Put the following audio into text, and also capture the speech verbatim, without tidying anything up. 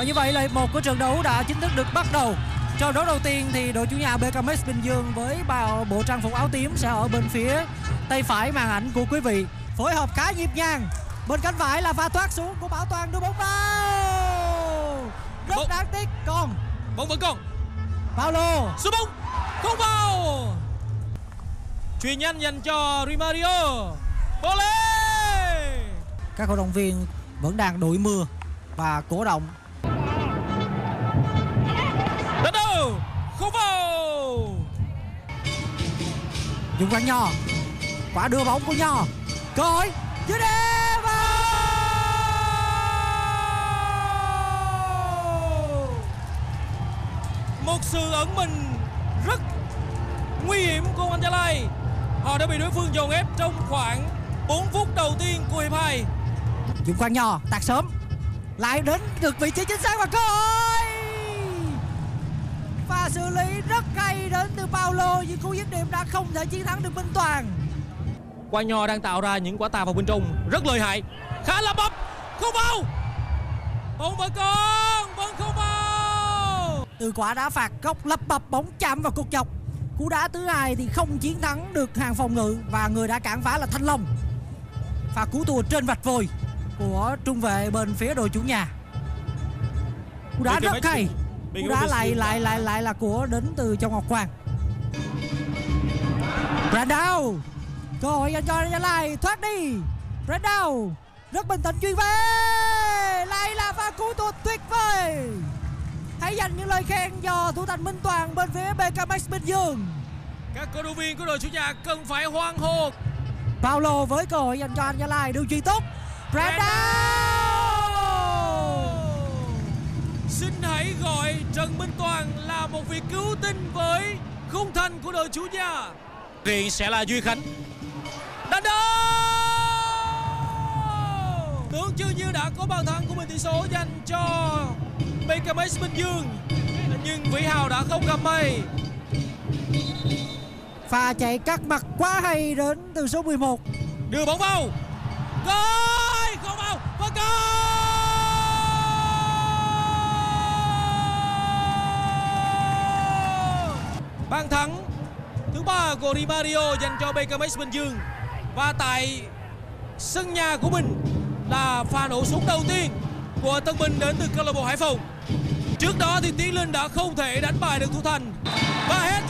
Và như vậy là hiệp một của trận đấu đã chính thức được bắt đầu. Trận đấu đầu tiên thì đội chủ nhà bê ca em ét Bình Dương với bao bộ trang phục áo tím sẽ ở bên phía tay phải màn ảnh của quý vị. Phối hợp khá nhịp nhàng. Bên cánh phải là pha thoát xuống của Bảo Toàn, đưa bóng vào. Rất bóng. Đáng tiếc. Còn bóng vẫn còn. Paulo sút bóng không vào. Chuyền nhanh dành cho Rimario. Volley. Các cổ động viên vẫn đang đội mưa và cổ động. Đánh đầu không vào. Dùng Quang Nho. Quả đưa bóng của Nho. Cơ hội dưới đê vào. Một sự ẩn mình rất nguy hiểm của Anh Gia Lai. Họ đã bị đối phương dồn ép trong khoảng bốn phút đầu tiên của hiệp hai. Dùng Quang Nho tạt sớm. Lại đến được vị trí chính xác và cơ hội. Và xử lý rất hay đến từ Paulo, nhưng cú dứt điểm đã không thể chiến thắng được Minh Toàn. Quang Nho đang tạo ra những quả tạt vào bên trong rất lợi hại. Khá là bập, không vào. Bóng vẫn còn, vẫn không vào. Từ quả đá phạt góc lập bập, bóng chạm vào cột dọc. Cú đá thứ hai thì không chiến thắng được hàng phòng ngự và người đã cản phá là Thanh Long. Pha cú tua trên vạch vôi của trung vệ bên phía đội chủ nhà. Cú đá rất hay. Cú đá lại lại lại lại là của đến từ Châu Ngọc Quang. Brandao. Cơ hội dành cho Gia Lai, thoát đi. Brandao rất bình tĩnh chuyền về. Lại là pha cú tua tuyệt vời. Hãy dành những lời khen cho thủ thành Minh Toàn bên phía bê ca em ét Bình Dương. Các cổ động viên của đội chủ nhà cần phải hoan hô. Paulo với cơ hội dành cho anh Gia Lai, đường chuyền tốt. Brandao. Xin hãy gọi Trần Minh Toàn là một vị cứu tinh với khung thành của đội chủ nhà. Riêng sẽ là Duy Khánh. Đánh đầu. Tưởng chừng như đã có bàn thắng của mình tỷ số dành cho bê ca em ét Bình Dương, nhưng Vĩ Hào đã không gặp may. Pha chạy cắt mặt quá hay đến từ số mười một. Đưa bóng vào. Goal không vào và goal. Bàn thắng thứ ba của Rimario dành cho bê ca em ét Bình Dương, và tại sân nhà của mình là pha nổ súng đầu tiên của tân binh đến từ câu lạc bộ Hải Phòng. Trước đó thì Tiến Linh đã không thể đánh bại được thủ thành và hết